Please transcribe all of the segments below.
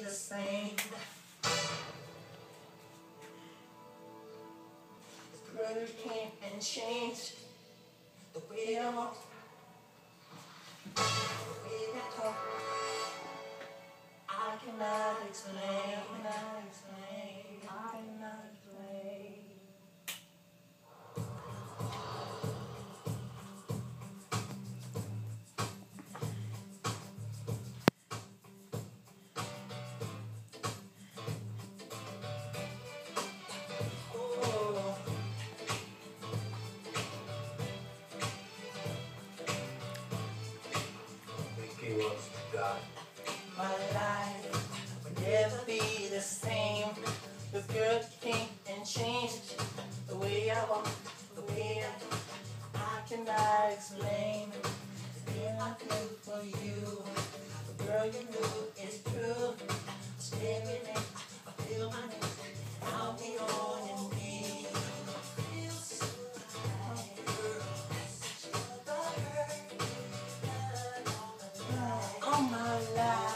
the same. Girl, you came and changed the way I walk, the way I talk. I cannot explain, I cannot explain, I cannot explain. My life would never be the same. The girl came and changed the way I walk, the way I cannot explain. The thing I feel for you, the girl you knew is true. Stay with me, I feel my name, I'll be on your knees. All my life.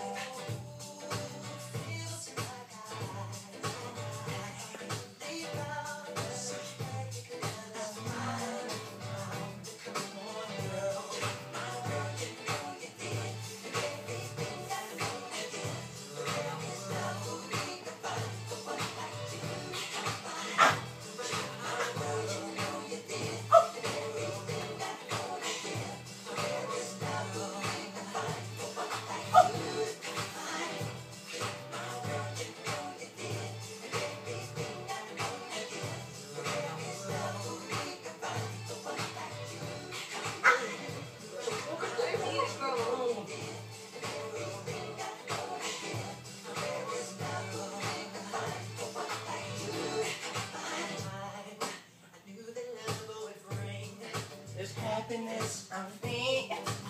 Happiness, I'm free.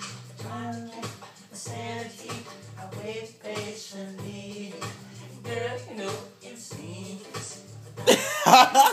Sanity, I wait patiently. Girl, you know it seems.